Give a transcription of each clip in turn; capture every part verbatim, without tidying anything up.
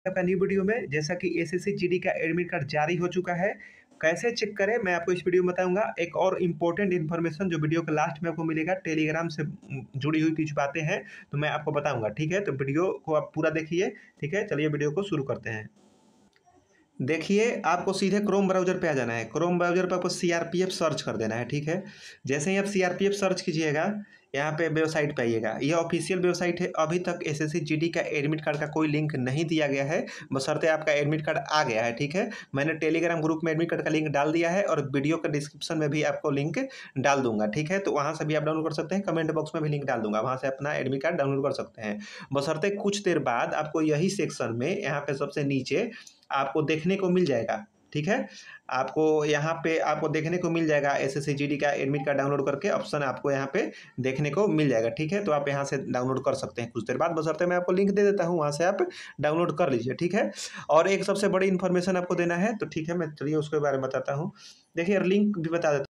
आपका new video में। जैसा कि एसएससी जीडी का एडमिट कार्ड जारी हो चुका है, कैसे चेक करें मैं आपको इस वीडियो में बताऊंगा। एक और इम्पोर्टेंट इन्फॉर्मेशन जो वीडियो के लास्ट में आपको मिलेगा, टेलीग्राम से उम, जुड़ी हुई कुछ बातें हैं तो मैं आपको बताऊंगा, ठीक है। तो वीडियो को आप पूरा देखिए, ठीक है। चलिए वीडियो को शुरू करते हैं। देखिए, आपको सीधे क्रोम ब्राउज़र पे आ जाना है। क्रोम ब्राउज़र पे आपको सीआरपीएफ सर्च कर देना है, ठीक है। जैसे ही आप सीआरपीएफ सर्च कीजिएगा, यहाँ पे वेबसाइट पे आइएगा। यह ऑफिशियल वेबसाइट है। अभी तक एसएससी जीडी का एडमिट कार्ड का कोई लिंक नहीं दिया गया है, बशर्ते आपका एडमिट कार्ड आ गया है, ठीक है। मैंने टेलीग्राम ग्रुप में एडमिट कार्ड का लिंक डाल दिया है और वीडियो के डिस्क्रिप्शन में भी आपको लिंक डाल दूंगा, ठीक है। तो वहाँ से भी आप डाउनलोड कर सकते हैं। कमेंट बॉक्स में भी लिंक डाल दूंगा, वहाँ से अपना एडमिट कार्ड डाउनलोड कर सकते हैं। बशर्ते कुछ देर बाद आपको यही सेक्शन में, यहाँ पे सबसे नीचे आपको देखने को मिल जाएगा, ठीक है। आपको यहाँ पे आपको देखने को मिल जाएगा एसएससी जीडी का एडमिट कार्ड डाउनलोड करके ऑप्शन आपको यहाँ पे देखने को मिल जाएगा, ठीक है। तो आप यहाँ से डाउनलोड कर सकते हैं कुछ देर बाद, बशर्ते मैं आपको लिंक दे देता हूँ, वहाँ से आप डाउनलोड कर लीजिए, ठीक है। और एक सबसे बड़ी इन्फॉर्मेशन आपको देना है, तो ठीक है, मैं चलिए उसके बारे में बताता हूँ। देखिए, लिंक भी बता देता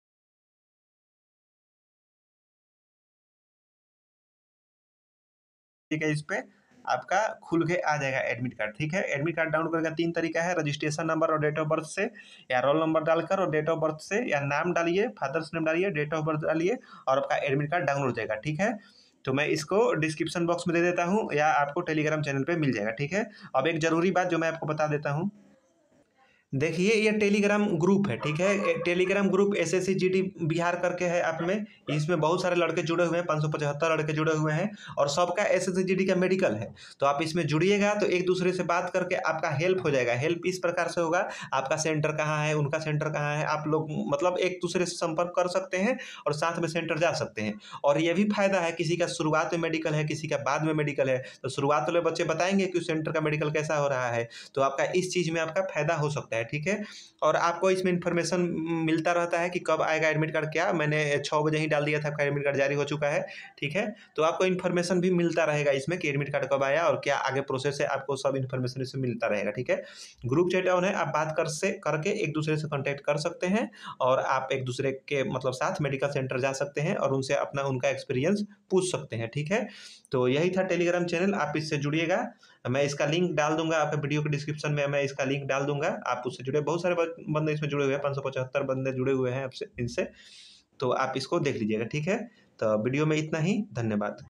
हूँ, ठीक है। इस पे आपका खुल के आ जाएगा एडमिट कार्ड, ठीक है। एडमिट कार्ड डाउनलोड करने का तीन तरीका है, रजिस्ट्रेशन नंबर और डेट ऑफ बर्थ से, या रोल नंबर डालकर और डेट ऑफ बर्थ से, या नाम डालिए, फादर्स नेम डालिए, डेट ऑफ बर्थ डालिए और आपका एडमिट कार्ड डाउनलोड हो जाएगा, ठीक है। तो मैं इसको डिस्क्रिप्शन बॉक्स में दे देता हूँ या आपको टेलीग्राम चैनल पे मिल जाएगा, ठीक है। अब एक ज़रूरी बात जो मैं आपको बता देता हूँ। देखिए, ये टेलीग्राम ग्रुप है, ठीक है। ए- Telegram group SSC GD Bihar करके है आप में। इसमें बहुत सारे लड़के जुड़े हुए हैं, पाँच सौ पचहत्तर लड़के जुड़े हुए हैं और सबका एसएससी जीडी का मेडिकल है। तो आप इसमें जुड़िएगा तो एक दूसरे से बात करके आपका हेल्प हो जाएगा। हेल्प इस प्रकार से होगा, आपका सेंटर कहाँ है, उनका सेंटर कहाँ है, आप लोग मतलब एक दूसरे से संपर्क कर सकते हैं और साथ में सेंटर जा सकते हैं। और ये भी फायदा है, किसी का शुरुआत में मेडिकल है, किसी का बाद में मेडिकल है, तो शुरुआत वाले बच्चे बताएंगे कि उस सेंटर का मेडिकल कैसा हो रहा है। तो आपका इस चीज़ में आपका फायदा हो सकता है, ठीक है। और आपको इसमें इन्फॉर्मेशन मिलता रहता है कि कब आएगा एडमिट कार्ड। क्या मैंने छः बजे ही डाल दिया था, आपका एडमिट कार्ड जारी हो चुका है, ठीक है। तो आपको इन्फॉर्मेशन भी मिलता रहेगा इसमें कि एडमिट कार्ड कब आया और क्या आगे प्रोसेस है, आपको सब इन्फॉर्मेशन इसमें मिलता रहेगा, ठीक है। ग्रुप चैट ऑन है, आप बात कर से करके एक दूसरे से कॉन्टैक्ट कर सकते हैं और आप एक दूसरे के मतलब साथ मेडिकल सेंटर जा सकते हैं और उनसे अपना उनका एक्सपीरियंस पूछ सकते हैं, ठीक है। तो यही था टेलीग्राम चैनल, आप इससे जुड़िएगा। मैं इसका लिंक डाल दूंगा आपके वीडियो के डिस्क्रिप्शन में, मैं इसका लिंक डाल दूंगा, आप उससे जुड़े। बहुत सारे ब- बंदे इसमें जुड़े हुए हैं, पाँच सौ पचहत्तर बंदे जुड़े हुए हैं आपसे इनसे। तो आप इसको देख लीजिएगा, ठीक है। तो वीडियो में इतना ही, धन्यवाद।